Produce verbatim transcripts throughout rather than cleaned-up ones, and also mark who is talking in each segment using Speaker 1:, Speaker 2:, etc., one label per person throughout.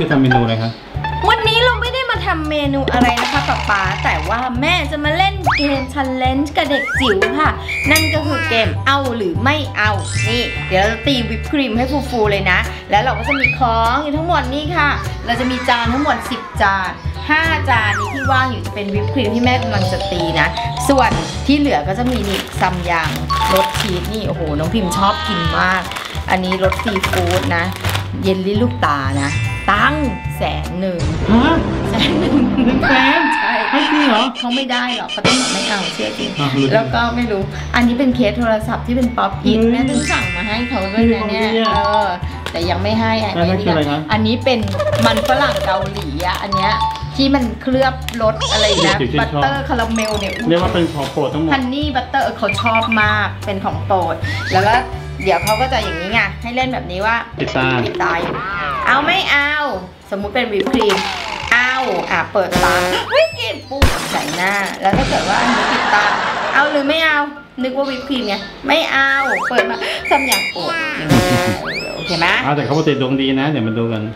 Speaker 1: ทำเมนูอะไรคะ
Speaker 2: วันนี้เราไม่ได้มาทำเมนูอะไรนะคะป๊าป๊าแต่ว่าแม่จะมาเล่นเกม challenge กับเด็กจิ๋วค่ะนั่นก็คือเกมเอาหรือไม่เอานี่เดี๋ยวเราจะตีวิปครีมให้ฟูๆเลยนะแล้วเราก็จะมีของอยู่ทั้งหมดนี่ค่ะเราจะมีจานทั้งหมดสิบจานห้าจานนี้ที่ว่างอยู่จะเป็นวิปครีมที่แม่กำลังจะตีนะส่วนที่เหลือก็จะมีนี่ซัมยังรสชีสนี่โอ้โหน้องพิมพ์ชอบกินมากอันนี้รสซีฟู้ดนะเยลลี่ลูกตานะตั้งแสนหนึ่ง
Speaker 1: ฮะ
Speaker 2: แสนหนึ่ง
Speaker 1: หนึ่งแสน
Speaker 2: ใช่
Speaker 1: ไม่จริงเหรอ
Speaker 2: เขาไม่ได้หรอกเขาต้องบอกไม่เอาเชื่อจริงแล้วก็ไม่รู้อันนี้เป็นเคสโทรศัพท์ที่เป็นป๊อปอินแม่ต้องสั่งมาให้เขาด้วยนะเนี่ยเออแต่ยังไม่ให้อันนี้อันนี้เป็นมันฝรั่งเกาหลีอ่ะอันเนี้ยที่มันเคลือบรสอะไรนะบัตเตอร์คาราเมลเนี่ย
Speaker 1: เรียกว่าเป็นของโปรดทั้งหมด
Speaker 2: ฮันนี่บัตเตอร์เขาชอบมากเป็นของโปรดแล้วก็เดี๋ยวเขาก็จะอย่างนี้ไงให้เล่นแบบนี้ว่า
Speaker 1: ปิดตา
Speaker 2: ปิดตาเอาไม่เอาสมมุติเป็นวิปครีมเอาอ่ะเปิดตาวิปครีมปุ๊บใส่หน้าแล้วถ้าเกิดว่าอันนี้ปิดตาเอาหรือไม่เอานึกว่าวิปครีมไงไม่เอาเปิดมาซ้ำอย่างปุ๊บโอเคไหม
Speaker 1: เอาแต่เขาปกติดวงดีนะเดี๋ยวมาดูกัน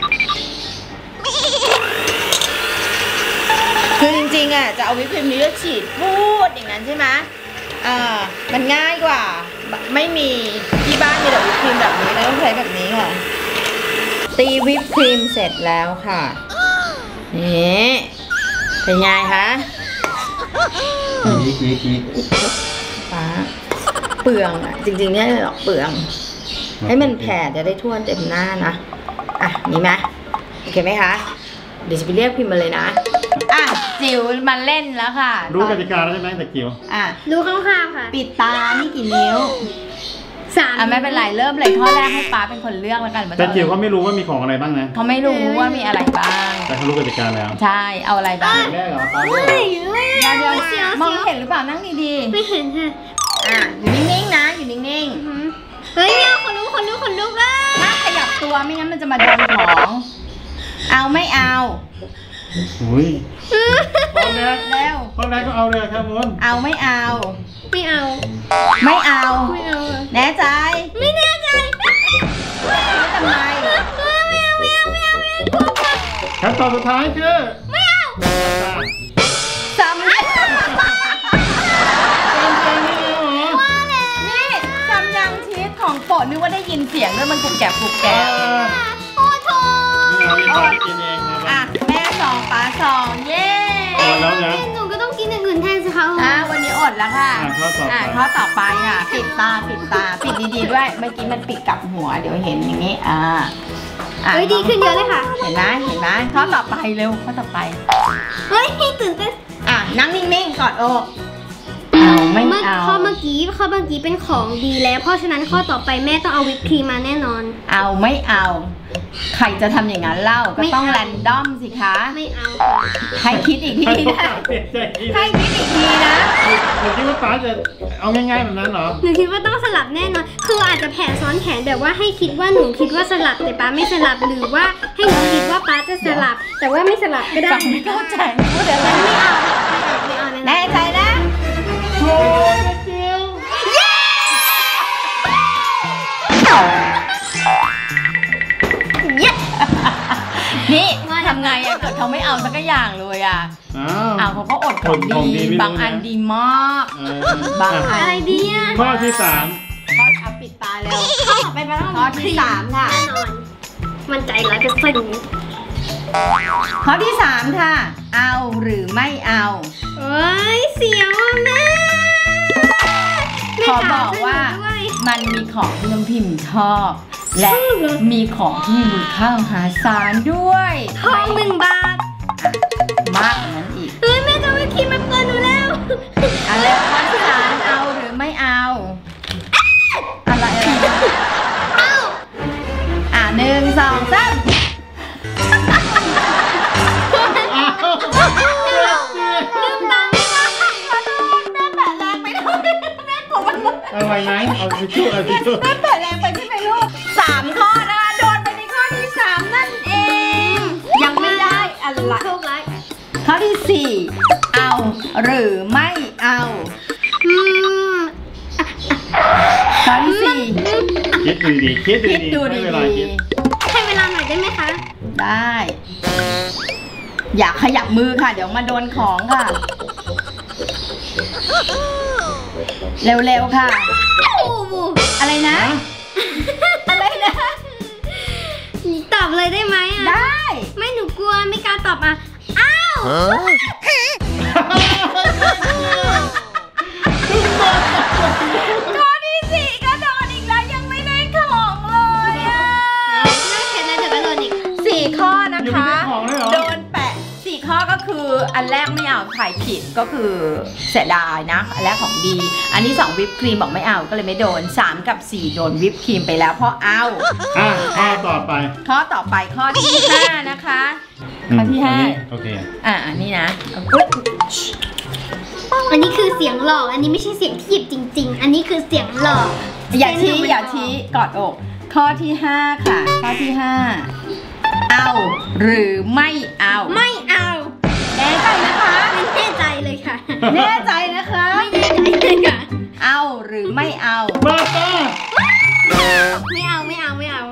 Speaker 2: คือจริงๆอ่ะจะเอาวิปครีมนี้แล้วฉีดพูดอย่างนั้นใช่ไหมอ่ามันง่ายกว่าไม่มีที่บ้านมีแต่วิปครีมแบบนี้แล้วต้องใช้แบบนี้ค่ะตีวิปครีมเสร็จแล้วค่ะนี่เป็นไงคะ
Speaker 1: นี่นี่นี่
Speaker 2: ป้าเปลืองอ่ะจริงๆเนี่ยหรอกเปลืองให้มันแผ่จะได้ทั่วเต็มหน้านะอ่ะนี่ไหมโอเคไหมคะเดี๋ยวจะไปเรียกพิมพ์มาเลยนะอ่ะจิ๋วมาเล่นแล้วค่ะ
Speaker 1: รู้กติกาแล้วใช่ไหมแต่จิ๋ว
Speaker 2: อ่ะ
Speaker 3: รู้คร่าวๆค่ะ
Speaker 2: ปิดตานี่กี่นิ้วสามอ่ะไม่เป็นไรเริ่มเลยข้อแรกให้ป้าเป็นคนเลือกแล้วกัน
Speaker 1: แต่จิ๋วเขาไม่รู้ว่ามีของอะไรบ้างนะ
Speaker 2: เขาไม่รู้ว่ามีอะไรบ้าง
Speaker 1: แต่เขารู้กติกาแล้ว
Speaker 2: ใช่เอาอะไรบ้าง
Speaker 1: แรกเหรอป้า
Speaker 2: เดี๋ยวเดี๋ยวมองเห็นหรือเปล่านั่งดี
Speaker 3: ๆไม่เห็นค่ะ
Speaker 2: อ่ะอยู่นิ่งๆนะอยู่นิ่ง
Speaker 3: ๆเฮ้ยเอาคนรู้คนรู้คนรู้ก็
Speaker 2: ถ้าขยับตัวไม่งั้นมันจะมาโดนของเอาไม่เอา
Speaker 1: อุ้ยข้อแรก
Speaker 2: เร็ว
Speaker 1: ข้อแรกก็เอาเลยครับมุน
Speaker 2: เอาไม่เอา
Speaker 3: ไม่เอา
Speaker 2: ไม่เอา
Speaker 3: ไม่เอา
Speaker 2: แน่ใจ
Speaker 3: ไม่แน่ใจ
Speaker 2: ทำไม
Speaker 3: ไม่เอาไม่เอาไม่เอาไม่เอา
Speaker 1: คำตอบสุดท้ายคือ
Speaker 3: ไม่เอา
Speaker 2: สำลักนี่จำยังชีสของโปรดนึกว่าได้ยินเสียงด้วยมันกุกแกะกุกแกะ
Speaker 3: โอ้โห
Speaker 2: อ่ะแม่สองป้าสองเย้
Speaker 1: แล้วนะ
Speaker 3: หนูก็ต้องกินอย่างอื่นแทนสิคะ
Speaker 2: อ่ะวันนี้อดแล้วค่ะอ่ะข้อต่อไปค่ะปิดตาปิดตาปิดดีๆด้วยเมื่อกี้มันปิดกับหัวเดี๋ยวเห็นอย่างนี้อ่า
Speaker 3: เฮ้ยดีขึ้นเยอะเลยค่ะ
Speaker 2: เห็นไหมเห็นไหมข้อต่อไปเร็วข้อต่อไป
Speaker 3: เฮ้ยตื่นเต้น
Speaker 2: อ่ะนั่งนิ่งๆกอดอกเอาไม่เอา
Speaker 3: ข้อเมื่อกี้ข้อเมื่อกี้เป็นของดีแล้วเพราะฉะนั้นข้อต่อไปแม่ต้องเอาวิปครีมมาแน่นอน
Speaker 2: เอาไม่เอาใครจะทำอย่างนั้นเล่าก็ต้องแรนดอมสิคะ
Speaker 3: ไม่เอา
Speaker 2: ให้คิดอีกทีนะให้คิดอีกทีนะ
Speaker 1: หนูคิดว่าป้าจะเอาง่ายๆแบบนั้นเหรอ
Speaker 3: หนูคิดว่าต้องสลับแน่นอนคืออาจจะแผนซ้อนแผนแบบว่าให้คิดว่าหนูคิดว่าสลับแต่ป้าไม่สลับหรือว่าให้หนูคิดว่าป้าจะสลับแต่ว่าไม่สลับก็ได้
Speaker 2: ไม่เข้าใจพูดอะไร
Speaker 3: ไม่เอาไม่เอาไม่เอา
Speaker 2: แน่ใจนะ
Speaker 1: โอ้ยจิ๋ว
Speaker 2: นี่ทำไงอะเกิดเขาไม่เอาสักอย่างเลยอะอ้าวเขาก็อดทนดีบางอันดีมากบางอัน
Speaker 3: อะไรดีอะ
Speaker 1: ข้อที่สาม
Speaker 2: ข้อเอาปิดตาเร็ว
Speaker 3: ข้อต่อไปมาแล้ว
Speaker 2: ข้อที่สามค่ะ
Speaker 3: แน่นอนมันใจร้อยเปอร์เซ็นต์
Speaker 2: ข้อที่สามค่ะเอาหรือไม่เอา
Speaker 3: เอ้ยเสียวแม่
Speaker 2: ขอบอกว่ามันมีของที่น้องพิมพ์ชอบและมีของที่มีมูลค่ามหาศาลด้วย
Speaker 3: ทองหนึ่งบาท
Speaker 2: มากกว่านั้นอีก
Speaker 3: เฮ้ยแม่จะวิปครีมมาเปิดหนูแล้ว
Speaker 2: อะไรข้อที่สามเอาหรือไม่เอาอะไรอะไร
Speaker 3: เอา
Speaker 2: อ่ะหนึ่งสองสาม
Speaker 3: ลืมตังค์
Speaker 1: เอาไว้ไหมเอาทิชชู่เอาทิชชู่
Speaker 2: แม่เปิดแรงไปใช่ไหมลูกสามข้อนะคะโดนไปในข้อที่สามนั่นเองยังไม่ได้อะไรข้อที่สี่เอาหรือไม่เอาข้อที่สี่
Speaker 1: คิดดูดีคิดดูดี
Speaker 2: คิดดูดี
Speaker 3: ให้เวลาหน่อยได้ไหมคะ
Speaker 2: ได้ อยากขยับมือค่ะ เดี๋ยวมาโดนของค่ะ เร็วๆค่ะ อะไรนะ อะไรนะ
Speaker 3: ตอบเลยได้ไหมอ่ะ
Speaker 2: ได้
Speaker 3: ไม่หนูกลัวไม่กล้าตอบอ่ะอ้าว
Speaker 2: ข้อที่สี่ก็โดนอีกแล้วยังไม่ได้ของเลยอ่ะ
Speaker 3: นั่งเขียนอะไรเดี๋ยวก็โดนอีก
Speaker 2: สี่ข้อนะคะ
Speaker 1: ยังไม่ได้ของเลยเหรอ
Speaker 2: โดนแปะสี่ข้อก็คืออันแรกไม่เอาถ่ายผิดก็คือเสียดายนะ อันแรกของดี อันที่สองวิปครีมบอกไม่เอาก็เลยไม่โดนสามกับสี่โดนวิปครีมไปแล้วเพราะเอา
Speaker 1: อ่ะข้อต่อไป
Speaker 2: ข้อต่อไปข้อที่ห้านะคะข้อที่ห้า
Speaker 1: โอเค
Speaker 2: อ่ะอันนี้นะอุ๊ย
Speaker 3: อันนี้คือเสียงหลอกอันนี้ไม่ใช่เสียงที่หยิบจริง ๆ อันนี้คือเสียงหลอก
Speaker 2: อย่าชี้อย่าชี้กอดอก ข้อที่ห้าค่ะ ข้อที่ห้าเอาหรือไม่เอา
Speaker 3: ไม่เอา
Speaker 2: แน่ใจนะคะ
Speaker 3: ไม่แน่ใจเลยค่ะ
Speaker 2: แน่ใจนะคะ
Speaker 3: ไม่แน่ใจเลยค่ะ
Speaker 2: เอาหรือไม่เอา
Speaker 1: บ้าบ้า
Speaker 3: ไม่เอาไม่เอาไม่เอา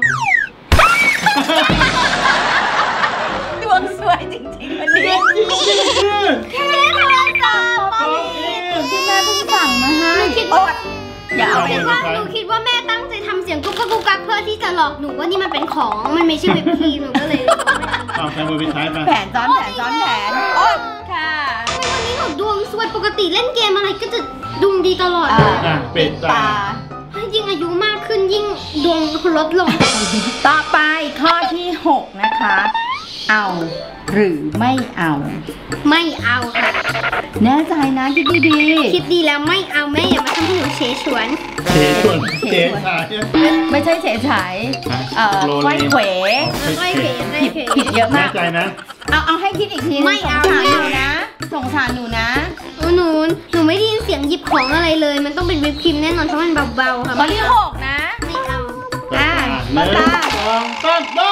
Speaker 2: ดวงสวยจริงๆวันนี้แค่โทรศัพท์ป๊อปปี้ที่แม่เพิ่งสั่งมาให้
Speaker 3: หนูคิด
Speaker 2: อ
Speaker 3: ว่า
Speaker 2: ดอย่าเอาไป
Speaker 3: คิดว่าหนูคิดว่าแม่ตั้งใจทำเสียงกุ๊กกักกุ๊กกักเพื่อที่จะหลอกหนูว่านี่มันเป็นของมันไม่ใช่วิปครีมหนูก็เลยบอกไม่เอา
Speaker 1: เอาใช้มือไปใช้ไป
Speaker 2: แผนซ้อนแผนซ้อนแผนอดค่ะ
Speaker 3: วันนี้หนูดวงสวยปกติเล่นเกมอะไรก็จะดวงดีตลอดเลย
Speaker 1: อ่ะปิดตา
Speaker 3: ยิ่งอายุมากขึ้นยิ่งดวงลดลง
Speaker 2: ต่อไปข้อที่หกนะคะ เอาหรือไม่เอา
Speaker 3: ไม่เอาค่ะ
Speaker 2: แน่ใจนะคิดดีๆ
Speaker 3: คิดดีแล้วไม่เอาแม่อย่ามาทำให้หนูเฉยฉวน
Speaker 1: เทชวนเทชาย
Speaker 2: ไม่ใช่เฉยเฉยเอ่อ
Speaker 1: โลเล
Speaker 2: ไขว้เขว
Speaker 3: ไม่เขยไม่
Speaker 2: ผิด
Speaker 3: เขย
Speaker 2: ผิดเยอะ
Speaker 1: แน่
Speaker 2: มาก
Speaker 1: ใจนะ
Speaker 2: เอาเอาให้คิดอีกทีนึง
Speaker 3: ไม่
Speaker 2: สง
Speaker 3: เอา
Speaker 2: สาร
Speaker 3: ไม่
Speaker 2: ห
Speaker 3: เอา
Speaker 2: นูนะสงสารหนูนะ
Speaker 3: หนูหนูไม่ได้ยินเสียงหยิบของอะไรเลย มันต้องเป็นวิปครีมแน่นอนเพราะมันเบาๆค่ะ
Speaker 2: ข้อที่หกนะ
Speaker 3: ไม่เอา
Speaker 2: อ่ะ
Speaker 1: หนึ่ง
Speaker 2: มาตา
Speaker 1: สองสามบ้า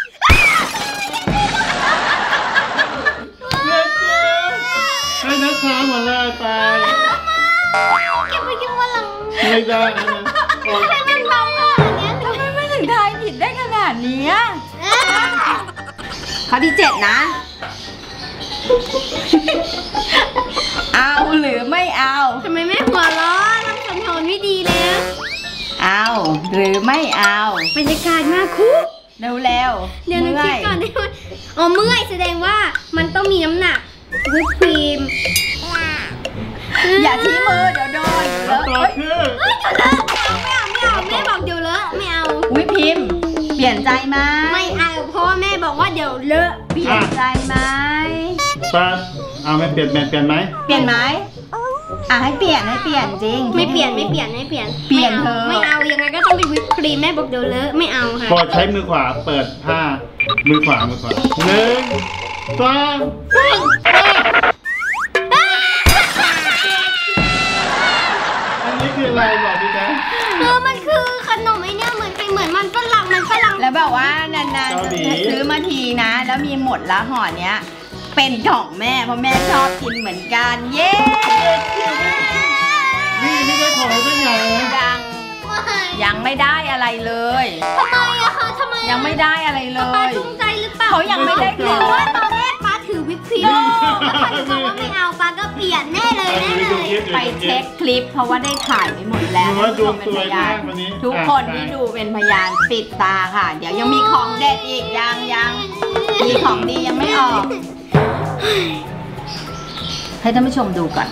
Speaker 1: ให้นักช้าหมดเลยไป
Speaker 3: เก็บไปกินวันหลัง
Speaker 1: ไม่ได้นะโอ๊ย
Speaker 3: ให้มันเบาขนาดเนี้ย
Speaker 2: ทำไมไม่ถึงทายผิดได้ขนาดนี้อะข้อที่เจ็ดนะ เอาหรือไม่เอา
Speaker 3: ทำไมไม่หัวเร้อนทำคำโทนไม่ดีแล้ว
Speaker 2: เอาหรือไม่เอา
Speaker 3: บรรยากาศมากคุก
Speaker 2: เร็วเร็ว
Speaker 3: เดี๋ยวหนูคิดก่อนได้ไหมอ๋อเมื่อยแสดงว่ามันต้องมีน้ำหนักวิปครีม
Speaker 2: อย่าชี้มือเดี๋ยวโดนเดี๋ยว
Speaker 1: ต
Speaker 2: เล
Speaker 1: อบ
Speaker 2: อะ
Speaker 1: คือ
Speaker 3: เฮ้ยเดี๋ยวเลอะไม่เอาไม่เอาไม่เอาแม่บอกเดี๋ยวเลอะไม่เอา
Speaker 2: อุ้ยพิมพ์ เปลี่ยนใจไหม
Speaker 3: ไม่เอาเพราะว่าแม่บอกว่าเดี๋ยวเลอะ
Speaker 2: เปลี่ยนใจไหม
Speaker 1: ปัดเอาไม่เปลี่ยนเปลี่ยนเปลี่ยนไหม
Speaker 2: เปลี่ยนไหมอ่ะให้เปลี่ยนให้เปลี่ยนจริง
Speaker 3: ไม่เปลี่ยนไม่เปลี่ยนไม่เปลี่ยน
Speaker 2: เปลี่ยน
Speaker 3: ไม่
Speaker 2: เถ
Speaker 3: เอา
Speaker 2: อะ
Speaker 3: ไม่เอายังไงก็ต้องเป็นวิปครีมแม่บอกเดี๋ยวเลอะไม่เอาค่ะ
Speaker 1: พอใช้มือขวาเปิดผ้ามือขวามือขวาหนึ่งสองสามอันนี้คืออะไรบอกดิจ๊ะ
Speaker 3: เออมันคือขนมไอเนี่ยเหมือนใครเหมือนมันฝรั่งมันฝรั่ง
Speaker 2: แล้วแบบว่านานๆจะซื้อมาทีนะ แล้วมีหมดละห่อเนี้ย เป็นของแม่เพราะแม่ชอบกินเหมือนกัน เย้
Speaker 1: นี่ไม่ได้ของเป็นไงนะ
Speaker 2: ยังยังไม่ได้อะไรเลย
Speaker 3: ทำไมอะคะทำไมอะ
Speaker 2: ยังไม่ได้อะไรเล
Speaker 3: ป้าย จูงใจหรือเปล่า
Speaker 2: เขายังไม่ได้
Speaker 3: หรือว่าตอนแรกป้าถือวิปครีมแล้วพอหนูบอกว่าไม่เอาป้าก็เปลี่ยนแน่เลยแน่เลย
Speaker 2: ไปเช็คคลิปเพราะว่าได้ถ่ายไปหมดแล้ว
Speaker 1: ดูว่าดวง
Speaker 2: เป็น
Speaker 1: ส
Speaker 2: พ
Speaker 1: วย
Speaker 2: ยาม
Speaker 1: าน กวันนี้
Speaker 2: ทุกคนที่ดูเป็นพยานปิดตาค่ะ เดี๋ยวยังมีของเด็ดอีกยังยังมีของดียังไม่ออก ให้ท่านผู้ชมดูก่อน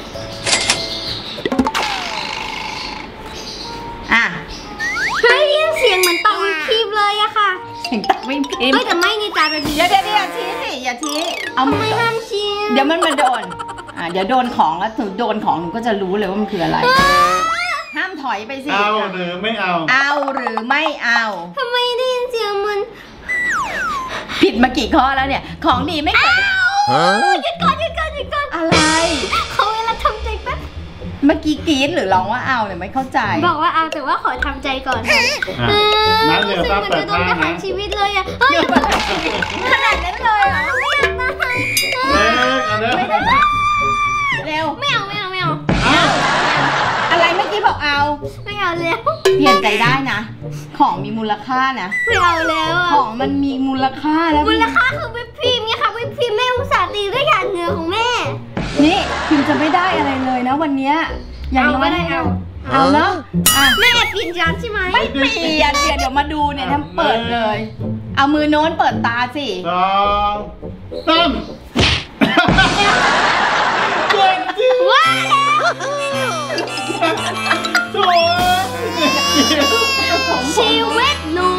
Speaker 2: อ่ะ
Speaker 3: เฮ้ยได้ยินเสียงเหมือนตองวิปครีมเลยอะค่ะ
Speaker 2: เสียงตักไม่พิม
Speaker 3: เฮ้ยแต่ไม่ในใจเป็น
Speaker 2: เดี๋ยวเดี๋ยวอย่าชี้สิอย่าชี้เอา
Speaker 3: ทำ
Speaker 2: มื
Speaker 3: ไม
Speaker 2: อก่อน
Speaker 3: ห้ามชี้
Speaker 2: เดี๋ยวมันมาโดนอ่ะเดี๋ยวโดนของแล้วหนูโดนของหนูก็จะรู้เลยว่ามันคืออะไร ห้ามถอยไปสิ
Speaker 1: เอาหรือไม่เอา
Speaker 2: เอาหรือไม่เอา
Speaker 3: ทำไมได้ยินเสียงเหมือน
Speaker 2: ผิดมากี่ข้อแล้วเนี่ย ของดีไม่เคย
Speaker 3: หยุดก่อนหยุดก่อนหยุดก่อน
Speaker 2: อะไร
Speaker 3: เขาเวลาทำใจแป๊บ
Speaker 2: เมื่อกี้กรี๊ดหรือร้องว่าเอาเนี่ยไม่เข้าใจ
Speaker 3: บอกว่าเอาแต่ว่าขอทำใจก่อนค่ะ
Speaker 1: อ่ะนัดเดี๋ยว
Speaker 3: รู้สึก
Speaker 1: ตา
Speaker 3: เหมือน
Speaker 1: เปิ
Speaker 3: จะ
Speaker 1: ด
Speaker 3: โดน
Speaker 1: ผ้า
Speaker 3: ประหา
Speaker 1: นะ
Speaker 3: รชีวิตเลยอะเฮ้ย
Speaker 2: เดี๋ยวก่อนขนาดนั้นเลยเหรอ
Speaker 3: ไม่อยากตาย
Speaker 1: เล็กอันนี้
Speaker 2: ไม่ได้เร็ว
Speaker 3: ไม่เอาไม่เอาไม่เอา
Speaker 1: เอา
Speaker 2: อะไรเมื่อกี้บอกเอา
Speaker 3: ไม่เอาเอาแล้ว
Speaker 2: เปลี่ยนใจได้นะ ของมีมูลค่านะ
Speaker 3: ไม่เอาแล้วอะ
Speaker 2: ของมันมีมูลค่าแล้ว
Speaker 3: มูลค่าคือวิปครีมไงค่ะวิปครีมแม่อุตส่าห์ตีด้วยหยาดเหงื่อของแม่
Speaker 2: นี่พิมจะไม่ได้อะไรเลยนะวันเนี้ยอย่างน้อยเอาเอาเนาะอ่ะ
Speaker 3: แม่แอบกินจานใช่ไหม
Speaker 2: ไม่เปลี่ยนเดี๋ยวเดี๋ยวมาดูเนี่ยทำเปิดเลย เอามือโน้นเปิดตาสิ
Speaker 1: สองสามเก่งจริง
Speaker 3: ว้าวแล้ว
Speaker 1: สวย
Speaker 3: ชีวิตหนู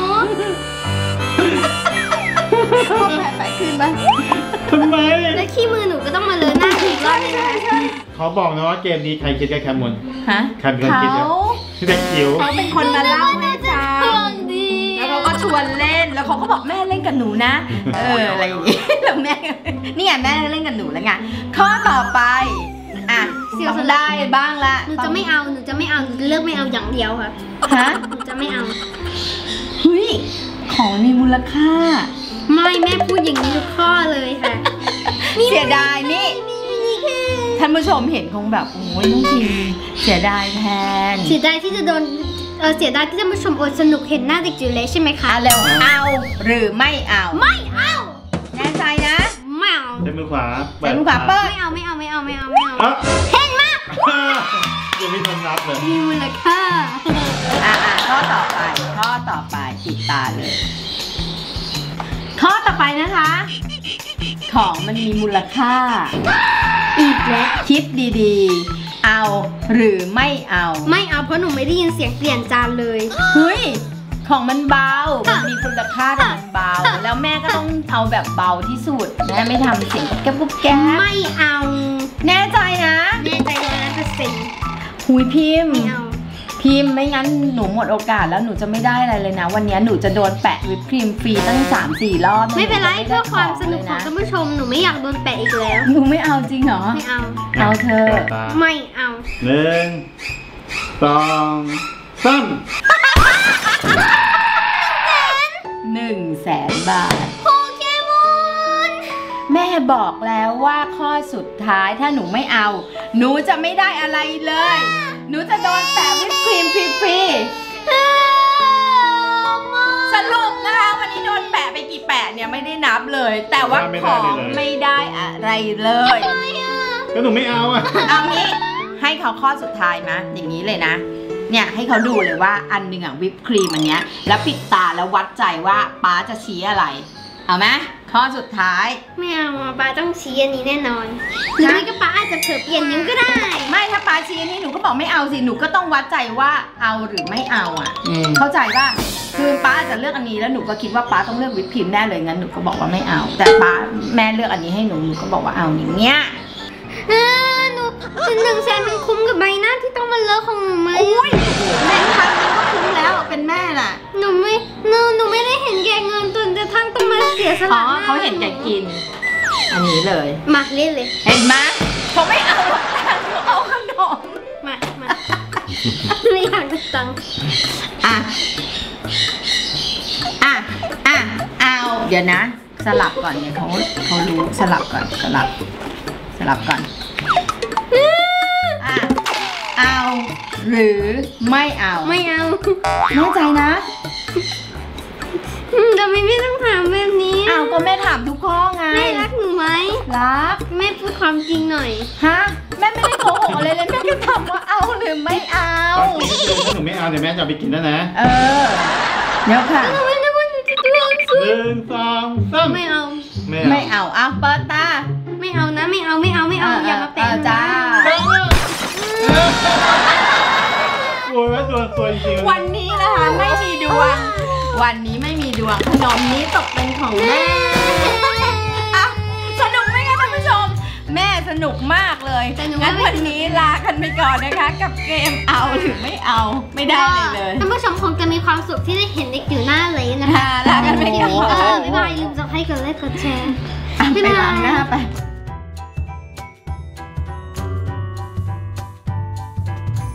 Speaker 2: พอแผลไปขึ้นไหม
Speaker 1: ทำไม
Speaker 3: แล้วขี้มือหนูก็ต้องมาเลอะหน้าอีกรอบนึงนะคะ
Speaker 1: เขาบอกนะว่าเกมนี้ใครคิดกับแคมมอน
Speaker 2: ฮะ
Speaker 1: ใครเป็นคนคิดเนี่ย
Speaker 2: เขา
Speaker 1: พี่เด็กจิ๋ว
Speaker 2: เขาเป็นคนมาเล่าให้ฟัง
Speaker 3: ห่วงดี
Speaker 2: แล้วเขาก็ชวนเล่น แล้วเขาก็บอกแม่เล่นกับหนูนะ เอออะไรอย่างงี้ แล้วแม่ นี่ไงแม่เล่นกับหนูแล้วไง ข้อต่อไป อ่ะต้องได้บ้างละ
Speaker 3: หนูจะไม่เอา หนูจะไม่เอา หนูจะเลือกไม่เอาอย่างเดียวค่ะ
Speaker 2: ฮะ
Speaker 3: หนูจะไม่เอา
Speaker 2: เฮ้ย ของมีมูลค่า
Speaker 3: ไม่แม่พูดอย่างนี้ทุกข้อเลยค่ะ
Speaker 2: เสียดายนี่ ท่านผู้ชมเห็นคงแบบโอ้ยน้องพิมเสียดายแทน
Speaker 3: เสียดายที่จะโดน เออเสียดายที่จะมาชมอดสนุกเห็นหน้าเด็กจิ๋วเล็กใช่ไหมคะ
Speaker 2: อ่ะเร็วเอาหรือไม่เอา
Speaker 3: ไม่เอา
Speaker 2: แน่ใจนะ
Speaker 3: ไม่เอา
Speaker 1: ใช้มือขวา
Speaker 2: ใช้มือขวาเปิด
Speaker 3: ไม่เอา ไม่เอา ไม่เอา ไม่เอา ไม่เอา
Speaker 1: เอ้า
Speaker 3: เห็นมาก
Speaker 1: ยังไม่ทันนับเลย
Speaker 3: มีมูลค่า
Speaker 2: อ่ะอ่ะข้อต่อไป ข้อต่อไปปิดตาเลย ข้อต่อไปนะคะ ของมันมีมูลค่า
Speaker 3: อีกแล้ว
Speaker 2: คิดดีๆ เอาหรือไม่เอา
Speaker 3: ไม่เอาเพราะหนูไม่ได้ยินเสียงเปลี่ยนจานเลย
Speaker 2: เฮ้ย ของมันเบา มันมีคุณค่าแต่มันเบา แล้วแม่ก็ต้องเอาแบบเบาที่สุด แม่ไม่ทำเสียงแก๊บปุ๊บแก๊บ
Speaker 3: ไม่เอา
Speaker 2: แน่ใจนะ
Speaker 3: แน่ใจร้อยล้านเปอร์เซ็นต์
Speaker 2: หุยพิมพ์
Speaker 3: ไม่เอา
Speaker 2: พิมพ์ไม่งั้นหนูหมดโอกาสแล้วหนูจะไม่ได้อะไรเลยนะ วันนี้หนูจะโดนแปะวิปครีมฟรีตั้ง สามสี่ รอบ
Speaker 3: ไม่เป็นไร
Speaker 2: หจะ
Speaker 3: เพื่อความสนุก
Speaker 2: เลย
Speaker 3: ของ
Speaker 2: นะ
Speaker 3: ท่านผู้ชมหนูไม่อยากโดนแปะอีกแล้ว
Speaker 2: หนูไม่เอาจริงเหรอ
Speaker 3: ไม่เอา
Speaker 2: เอาเธอะ
Speaker 1: ตา
Speaker 3: ไม่เอา
Speaker 1: หนึ่งสองสาม
Speaker 2: หนึ่งแสนบาท
Speaker 3: โปเกมอน
Speaker 2: แม่บอกแล้วว่าข้อสุดท้ายถ้าหนูไม่เอา หนูจะไม่ได้อะไรเลย หนูจะโดนแปะวิปครีมฟรีๆสรุปนะคะวันนี้โดนแปะไปกี่แปะเนี่ยไม่ได้นับเลย แต่ว่าของไม่ได้อะไรเลย
Speaker 1: ก็หนูไม่เอาอ่ะ
Speaker 2: เอางี้ให้เขาข้อสุดท้ายนะอย่างนี้เลยนะ เนี่ยให้เขาดูเลยว่าอันหนึ่งอ่ะวิปครีมอันเนี้ยแล้วปิดตาแล้ววัดใจว่าป๊าจะชี้อะไรเอาไหมข้อสุดท้าย
Speaker 3: ไม่เอาอะป้าต้องชี้อันนี้แน่นอนหรือไม่ก็ป้าอาจจะเผลอเปลี่ยนนิ้วก็ได้
Speaker 2: ไม่ถ้าป๊าชี้อันนี้หนูก็บอกไม่เอาสิหนูก็ต้องวัดใจว่าเอาหรือไม่เอาอ่ะ
Speaker 1: อืม
Speaker 2: เข้าใจป่ะคือป๊าอาจจะเลือกอันนี้แล้วหนูก็คิดว่าป๊าต้องเลือกวิปครีมแน่เลยงั้นหนูก็บอกว่าไม่เอา แต่ป๊าแม่เลือกอันนี้ให้หนูหนูก็บอกว่าเอาอย่างเงี้ย
Speaker 3: เออหนูหนึ่งแสนมันคุ้มกับใบหน้าที่ต้องมาเลอะของหนูไหม
Speaker 2: อุ้ยแม่พันก็คุ้มแล้วเป็นแม่น่ะ
Speaker 3: หนูไม่หนูหนูไม่ได้เห็นแก่เงินจนกระทั่งต้องมาเสียส
Speaker 2: อ๋อ
Speaker 3: ละ
Speaker 2: เขาเห็นแกกิน อันนี้เลย
Speaker 3: มาเล่นเลย
Speaker 2: เห็นไหมเขาไม่เอาหรอกแต่เขาเอาขนม
Speaker 3: มามาไม่อยากจะตังค์
Speaker 2: อ่ะ อ่ะ อ่ะ เอา เดี๋ยวนะ สลับก่อนเนี่ยเขาเขารู้สลับก่อน สลับ สลับก่อน อ่ะ เอา หรือไม่เอา
Speaker 3: ไม่เอา
Speaker 2: แน่ใจนะ
Speaker 3: อืมทำไมไม่ต้องถามแบบนี้
Speaker 2: อ้าวก็แม่ถามทุกข้อไง
Speaker 3: แม่รักหนูไหม
Speaker 2: รัก
Speaker 3: แม่พูดความจริงหน่อย
Speaker 2: ฮะ แม่ไม่ได้โกหกอะไรเลยแม่แค่ถามว่าเอาหรือไม่เอา
Speaker 1: ตอนกินก็คือถ้าหนูไม่เอาเดี๋ยวแม่จะเอาไปกินแล้วนะ
Speaker 2: เออ เดี๋ยวค่ะ
Speaker 3: หนูไม่ได้ว่าหนูจะโดนซื้
Speaker 1: ห
Speaker 3: อ
Speaker 1: นึ่งสองสาม
Speaker 3: ไม่เอา
Speaker 2: ไม่เอาเอาเปิดตา
Speaker 3: ไม่เอานะ ไม่เอา ไม่เอา ไม่เอา อย่ามาแปะ
Speaker 2: เออจ้า
Speaker 1: โอ้ยตัวตัวจริง
Speaker 2: วันนี้นะคะไม่มีดวง วันนี้ไม่มีดวงขนมนี้ตกเป็นของแม่อ่ะสนุกไหมคะท่านผู้ชม แม่สนุกมากเลยงั้นวันนี้ลากันไปก่อนนะคะ กับเกมเอาหรือไม่เอาไม่ได้เลยเลย
Speaker 3: ท่านผู้ชมคงจะมีความสุขที่ได้เห็นเด็กอยู่หน้าเลยนะคะ
Speaker 2: ลากันไปก่อน
Speaker 3: เออบ๊ายบายลืมจะให้กดไลค์กดแชร์
Speaker 2: ไปล้างหน้าไป